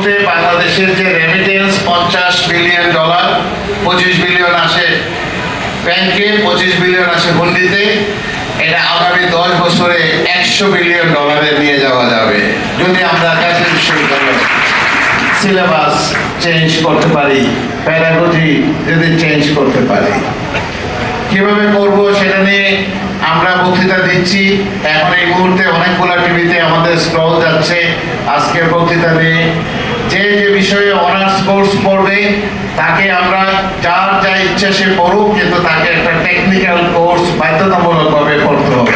মুহূর্তে বাংলাদেশের যে রেমিটেন্স $50 বিলিয়ন, 25 বিলিয়ন আসে ব্যাংকে, 25 বিলিয়ন আসে হুন্ডিতে, এটা আগামী 10 বছরে $100 বিলিয়ন নিয়ে যাওয়া যাবে যদি আমরা জাতীয় বিশ্ববিদ্যালয় সিলেবাস চেঞ্জ করতে পারি, প্যাডাগজি যদি চেঞ্জ করতে পারি। কিভাবে করব সেটা নিয়ে আমরা বক্তৃতা দিচ্ছি। এখন এই মুহূর্তে অনেকগুলো টিভিতে আমাদের স্ক্রল যাচ্ছে আজকের বক্তৃতা নিয়ে। যে যে বিষয়ে অনার্স কোর্স পড়বে তাকে আমরা যার যা ইচ্ছা সে পড়ুক, কিন্তু তাকে একটা টেকনিক্যাল কোর্স বাধ্যতামূলকভাবে পড়তে হবে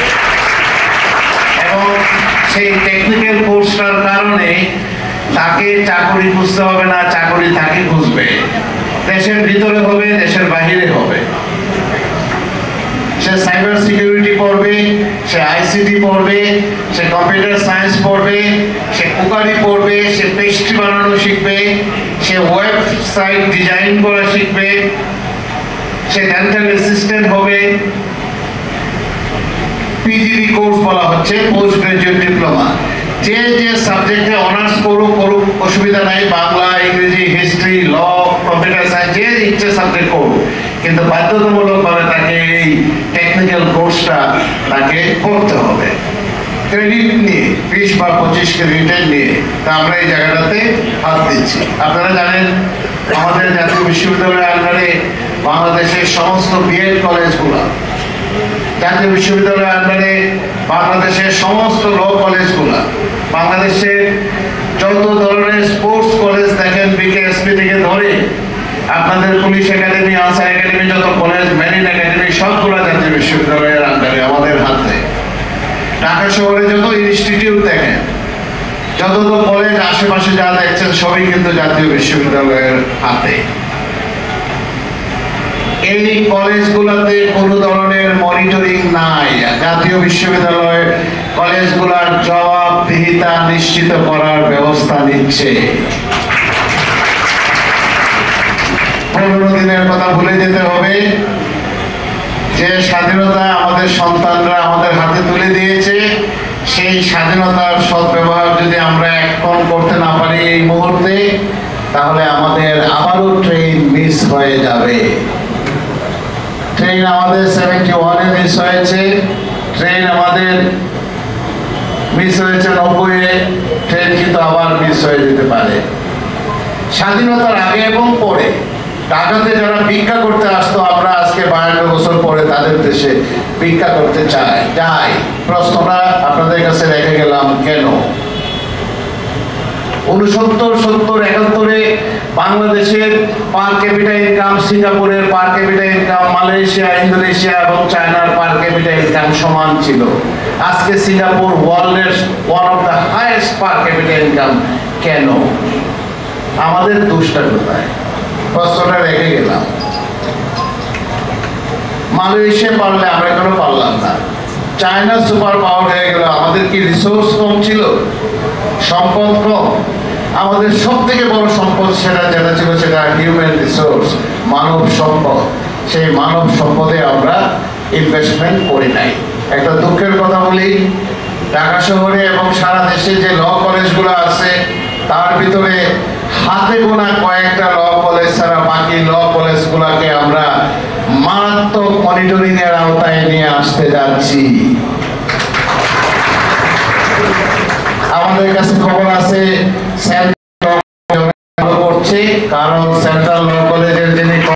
এবং সেই টেকনিক্যাল কোর্সটার কারণে তাকে চাকরি খুঁজতে হবে না, চাকরি তাকে খুঁজবে। দেশের ভিতরে হবে, দেশের বাহিরে হবে। সে সাইবার সিকিউরিটি পড়বে, সে আইসিটি পড়বে, সে কম্পিউটার সায়েন্স পড়বে, সে কুকারি পড়বে, সে পেস্ট্রি বানানো শিখবে, সে ওয়েবসাইট ডিজাইন করা শিখবে, সে ডেন্টাল অ্যাসিস্ট্যান্ট হবে। পিজিডি কোর্স বলা হচ্ছে, পোস্ট গ্রাজুয়েট ডিপ্লোমা। যে যে সাবজেক্টে অনার্স করুক অসুবিধা নাই, বাংলা, ইংরেজি, হিস্ট্রি, ল, কম্পিউটার সায়েন্স, যে ইচ্ছে সাবজেক্ট করুক, কিন্তু বাধ্যতামূলকভাবে তাকে এই টেকনিক্যাল কোর্সটা তাকে করতে হবে ক্রেডিট নিয়ে, 20 বা 25 ক্রেডিটের নিয়ে। তা আমরা এই জায়গাটাতে হাত দিচ্ছি। আপনারা জানেন আমাদের জাতীয় বিশ্ববিদ্যালয়ের আন্ডারে বাংলাদেশের সমস্ত বিএড কলেজগুলো, জাতীয় বিশ্ববিদ্যালয়ের আন্ডারে বাংলাদেশের সমস্ত ল কলেজগুলো, বাংলাদেশের যত ধরনের স্পোর্টস কলেজ দেখেন, বিকেএসপি থেকে ধরে আপনাদের পুলিশ একাডেমি, আনসার একাডেমি, যত কলেজ, মেরিন একাডেমি, সবগুলো জাতীয় বিশ্ববিদ্যালয়ের আন্ডারে আমাদের হাতে। ঢাকা শহরে যত ইনস্টিটিউট দেখেন, যত কলেজ আশেপাশে যা দেখছেন, সবই কিন্তু জাতীয় বিশ্ববিদ্যালয়ের হাতে। এই কলেজগুলোতে কোনো ধরনের মনিটরিং নাই। জাতীয় বিশ্ববিদ্যালয় কলেজগুলোর জবাবদিহিতা নিশ্চিত করার ব্যবস্থা নিচ্ছে। 15 দিনের কথা ভুলে যেতে হবে। যে স্বাধীনতা আমাদের সন্তানরা আমাদের হাতে তুলে দিয়েছে, সেই স্বাধীনতার সদ্ব্যবহার যদি আমরা এখন করতে না পারি এই মুহূর্তে, তাহলে আমাদের আবারও ট্রেন মিস হয়ে যাবে। ট্রেন আমাদের 71-এ মিস হয়েছে, ট্রেন আমাদের মিস হয়েছে 90-এ, ট্রেন কিন্তু আবার মিস হয়ে যেতে পারে। স্বাধীনতার আগে এবং পরে ঢাকাতে যারা ভিক্ষা করতে আসতো, আমরা আজকে 52 বছর পরে তাদের দেশে ভিক্ষা করতে যাই। প্রশ্নটা আপনাদের কাছে রেখে গেলাম, কেন? 69, 70, 71-এ বাংলাদেশের পার ক্যাপিটা ইনকাম সিঙ্গাপুরের per capita income, Malaysia, Indonesia এবং চায়নার পার ক্যাপিটা ইনকাম সমান ছিল। আজকে সিঙ্গাপুর ওয়ার্ল্ডের one of the highest per capita income. কেন? আমাদের দোষটা কোথায়? প্রশ্নটা রেখে গেলাম। মালয়েশিয়া পারলে আমরা কেন পারলাম না? চায়না সুপার পাওয়ার হয়ে গেল, আমাদের কি রিসোর্স কম ছিল? সম্পদ কম? আমাদের সব থেকে বড় সম্পদ যেটা ছিল সেটা হিউম্যান রিসোর্স, মানব সম্পদ। সেই মানব সম্পদে আমরা ইনভেস্টমেন্ট করি নাই। একটা দুঃখের কথা বলি, ঢাকা শহরে এবং সারা দেশে যে ল কলেজগুলো আছে, তার ভিতরে হাতে গোনা কয়েকটা ল কলেজ ছাড়া বাকি ল কলেজগুলোকে আমরা মারাত্মক মনিটরিং এর আওতায় নিয়ে আসতে যাচ্ছি। আমাদের কাছে খবর আছে করছে, কারণ সেন্ট্রাল ল কলেজের যিনি